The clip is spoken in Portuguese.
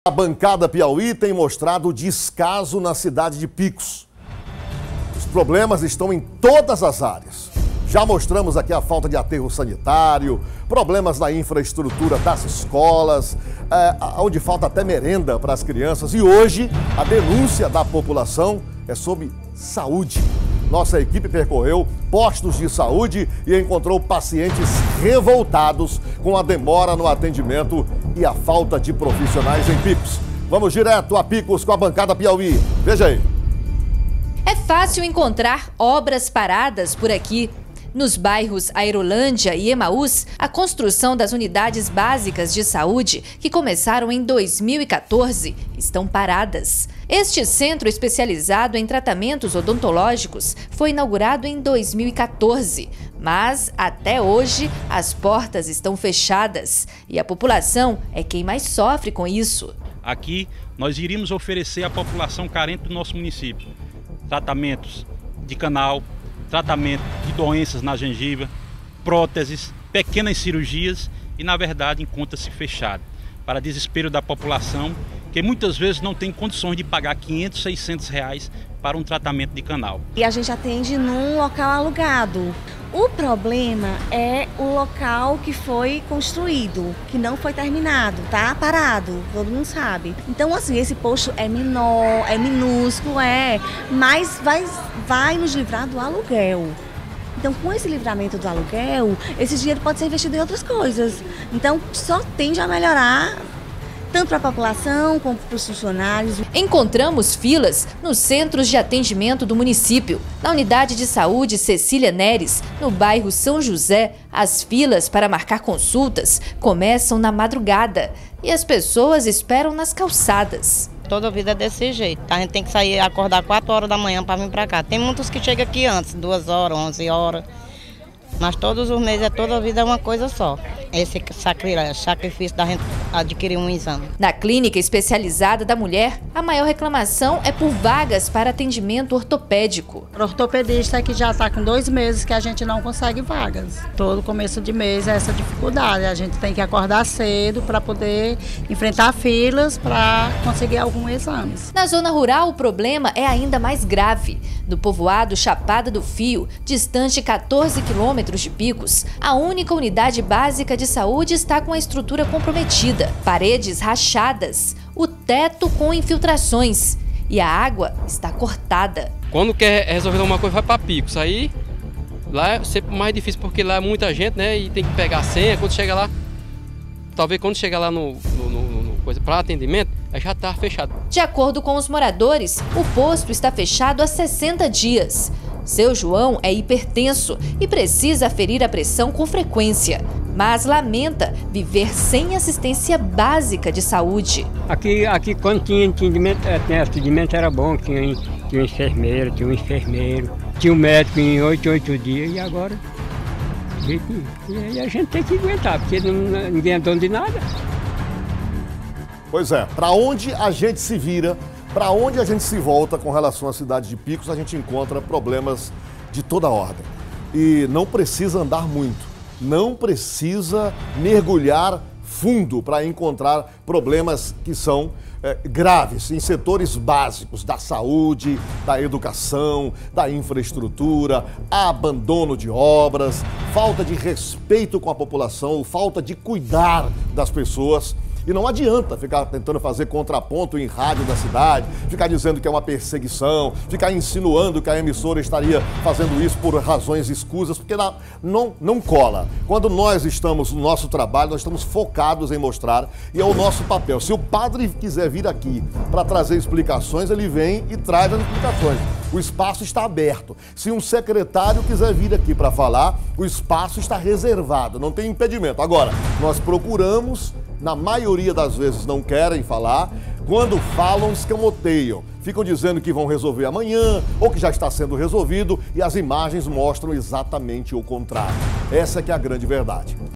A bancada Piauí tem mostrado descaso na cidade de Picos. Os problemas estão em todas as áreas. Já mostramos aqui a falta de aterro sanitário, problemas na infraestrutura das escolas, onde falta até merenda para as crianças. E hoje a denúncia da população é sobre saúde. Nossa equipe percorreu postos de saúde e encontrou pacientes revoltados com a demora no atendimento e a falta de profissionais em Picos. Vamos direto a Picos com a bancada Piauí. Veja aí. É fácil encontrar obras paradas por aqui. Nos bairros Aerolândia e Emaús, a construção das unidades básicas de saúde, que começaram em 2014, estão paradas. Este centro especializado em tratamentos odontológicos foi inaugurado em 2014, mas até hoje as portas estão fechadas e a população é quem mais sofre com isso. Aqui nós iríamos oferecer à população carente do nosso município tratamentos de canal, tratamento de doenças na gengiva, próteses, pequenas cirurgias e, na verdade, encontra-se fechado. Para desespero da população, que muitas vezes não tem condições de pagar 500, 600 reais para um tratamento de canal. E a gente atende num local alugado. O problema é o local que foi construído, que não foi terminado, tá parado, todo mundo sabe. Então, assim, esse posto é menor, é minúsculo, mas vai nos livrar do aluguel. Então, com esse livramento do aluguel, esse dinheiro pode ser investido em outras coisas. Então, só tende a melhorar tanto para a população como para os funcionários. Encontramos filas nos centros de atendimento do município. Na unidade de saúde Cecília Neres, no bairro São José, as filas para marcar consultas começam na madrugada e as pessoas esperam nas calçadas. Toda vida é desse jeito. A gente tem que sair, acordar 4 horas da manhã para vir para cá. Tem muitos que chegam aqui antes, 2 horas, 11 horas. Mas todos os meses, toda a vida é uma coisa só. Esse sacrifício da gente adquirir um exame. Na clínica especializada da mulher, a maior reclamação é por vagas para atendimento ortopédico. O ortopedista que já está com 2 meses que a gente não consegue vagas. Todo começo de mês é essa dificuldade. A gente tem que acordar cedo para poder enfrentar filas para conseguir alguns exames. Na zona rural, o problema é ainda mais grave. No povoado Chapada do Fio, distante 14 quilômetros de Picos, a única unidade básica de saúde está com a estrutura comprometida, paredes rachadas, o teto com infiltrações e a água está cortada. Quando quer resolver alguma coisa, vai para Picos. Aí lá é sempre mais difícil porque lá é muita gente, né? E tem que pegar a senha. Quando chega lá, talvez quando chegar lá no coisa para atendimento, aí já está fechado. De acordo com os moradores, o posto está fechado há 60 dias. Seu João é hipertenso e precisa aferir a pressão com frequência, mas lamenta viver sem assistência básica de saúde. Aqui quando tinha atendimento era bom, tinha enfermeiro, tinha um médico em 8 dias e agora e a gente tem que aguentar, porque ninguém é dono de nada. Pois é, para onde a gente se vira, para onde a gente se volta com relação à cidade de Picos, a gente encontra problemas de toda ordem. E não precisa andar muito, não precisa mergulhar fundo para encontrar problemas que são graves em setores básicos da saúde, da educação, da infraestrutura, abandono de obras, falta de respeito com a população, falta de cuidar das pessoas. E não adianta ficar tentando fazer contraponto em rádio da cidade, ficar dizendo que é uma perseguição, ficar insinuando que a emissora estaria fazendo isso por razões escusas, porque não cola. Quando nós estamos no nosso trabalho, nós estamos focados em mostrar, e é o nosso papel. Se o padre quiser vir aqui para trazer explicações, ele vem e traz as explicações. O espaço está aberto. Se um secretário quiser vir aqui para falar, o espaço está reservado, não tem impedimento. Agora, nós procuramos, na maioria das vezes não querem falar, quando falam, escamoteiam. Ficam dizendo que vão resolver amanhã ou que já está sendo resolvido e as imagens mostram exatamente o contrário. Essa que é a grande verdade.